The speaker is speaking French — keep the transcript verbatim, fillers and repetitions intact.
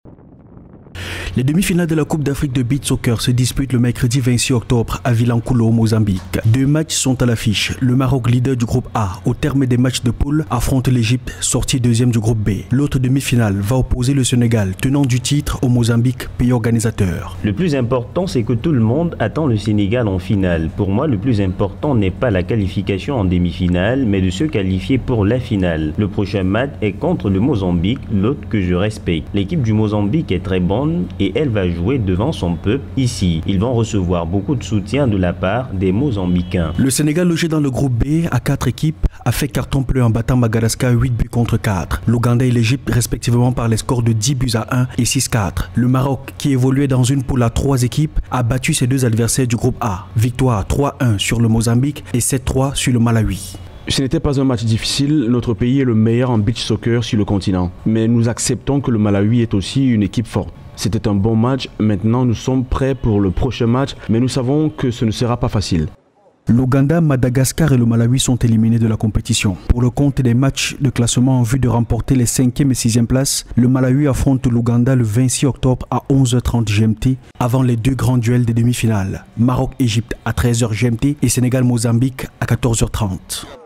Les demi-finales de la Coupe d'Afrique de Beach Soccer se disputent le mercredi vingt-six octobre à Vilanculo, au Mozambique. Deux matchs sont à l'affiche. Le Maroc, leader du groupe A, au terme des matchs de poule, affronte l'Égypte, sortie deuxième du groupe B. L'autre demi-finale va opposer le Sénégal, tenant du titre, au Mozambique, pays organisateur. Le plus important, c'est que tout le monde attend le Sénégal en finale. Pour moi, le plus important n'est pas la qualification en demi-finale, mais de se qualifier pour la finale. Le prochain match est contre le Mozambique, l'autre que je respecte. L'équipe du Mozambique est très bonne et elle va jouer devant son peuple ici. Ils vont recevoir beaucoup de soutien de la part des Mozambicains. Le Sénégal, logé dans le groupe B à quatre équipes, a fait carton bleu en battant Madagascar huit buts contre quatre. L'Ouganda et l'Égypte respectivement par les scores de dix buts à un et six quatre. Le Maroc, qui évoluait dans une poule à trois équipes, a battu ses deux adversaires du groupe A. Victoire trois un sur le Mozambique et sept trois sur le Malawi. Ce n'était pas un match difficile, notre pays est le meilleur en beach soccer sur le continent. Mais nous acceptons que le Malawi est aussi une équipe forte. C'était un bon match, maintenant nous sommes prêts pour le prochain match, mais nous savons que ce ne sera pas facile. L'Ouganda, Madagascar et le Malawi sont éliminés de la compétition. Pour le compte des matchs de classement en vue de remporter les cinquième et sixième places, le Malawi affronte l'Ouganda le vingt-six octobre à onze heures trente G M T avant les deux grands duels des demi-finales. Maroc-Égypte à treize heures G M T et Sénégal-Mozambique à quatorze heures trente.